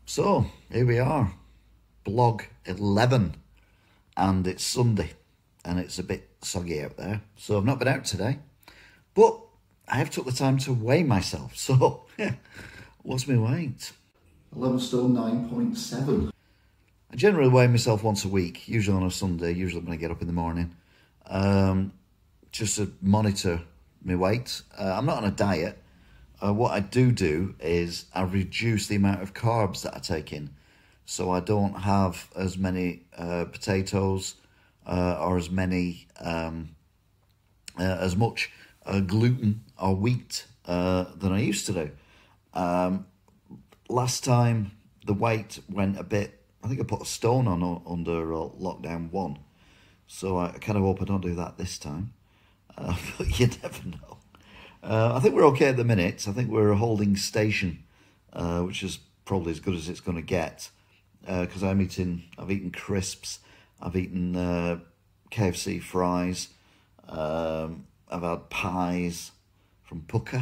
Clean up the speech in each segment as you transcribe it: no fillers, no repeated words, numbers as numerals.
So, here we are, blog 11, and it's Sunday, and it's a bit soggy out there, so I've not been out today, but I have took the time to weigh myself, so, what's my weight? 11 stone 9.7. I generally weigh myself once a week, usually on a Sunday, usually when I get up in the morning, just to monitor my weight. I'm not on a diet. What I do is I reduce the amount of carbs that I take in. So I don't have as many potatoes or as much gluten or wheat than I used to do. Last time the weight went a bit, I think I put a stone on under lockdown 1. So I kind of hope I don't do that this time. But you never know. I think we're okay at the minute. I think we're holding station, which is probably as good as it's going to get. Because I've eaten crisps, I've eaten KFC fries, I've had pies from Pucca,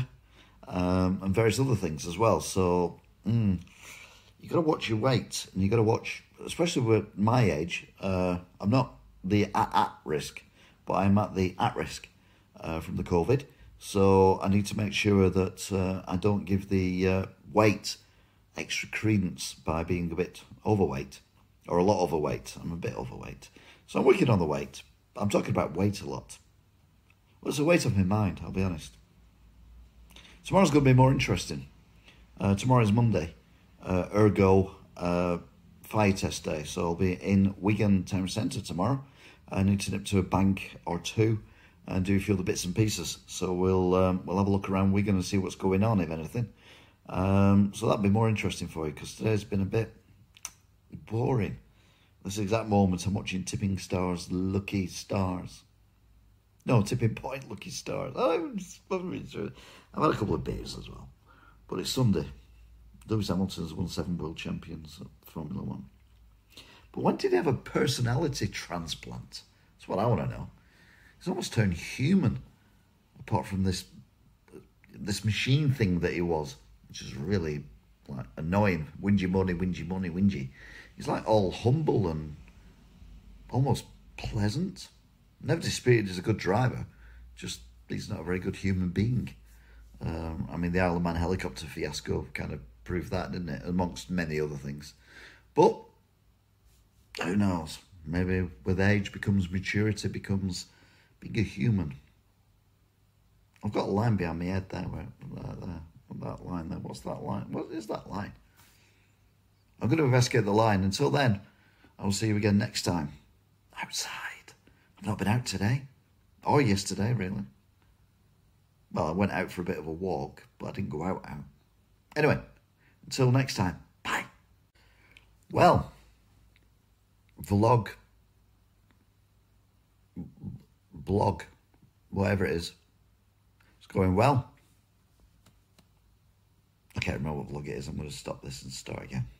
and various other things as well. So you got to watch your weight, and you got to watch, especially with my age. I'm not the at risk, but I'm at the at risk from the COVID. So I need to make sure that I don't give the weight extra credence by being a bit overweight, or a lot overweight. I'm a bit overweight. So I'm working on the weight. I'm talking about weight a lot. Well, it's a weight off my mind, I'll be honest. Tomorrow's going to be more interesting. Tomorrow is Monday, ergo fire test day. So I'll be in Wigan Town Centre tomorrow. I need to nip to a bank or two and do a few of the bits and pieces. So we'll have a look around Wigan and see what's going on, if anything. So that'll be more interesting for you, because today's been a bit boring. This exact moment I'm watching Tipping Stars, Lucky Stars. No, Tipping Point, Lucky Stars. I've had a couple of beers as well. But it's Sunday. Lewis Hamilton's won 7 world champions at Formula 1. But when did he have a personality transplant? That's what I want to know. He's almost turned human, apart from this machine thing that he was, which is really like annoying. Whingy money, whingy money, whingy. He's like all humble and almost pleasant. Never disputed he's a good driver, just he's not a very good human being. I mean, the Isle of Man helicopter fiasco kind of proved that, didn't it? Amongst many other things. But who knows? Maybe with age becomes maturity, becomes being a human. I've got a line behind my head there, that line there. What's that line? What is that line? I'm going to investigate the line. Until then, I will see you again next time. Outside. I've not been out today. Or yesterday, really. Well, I went out for a bit of a walk, but I didn't go out. Anyway, until next time. Bye. Well, blog, whatever it is, it's going well. I can't remember what vlog it is. I'm going to stop this and start again.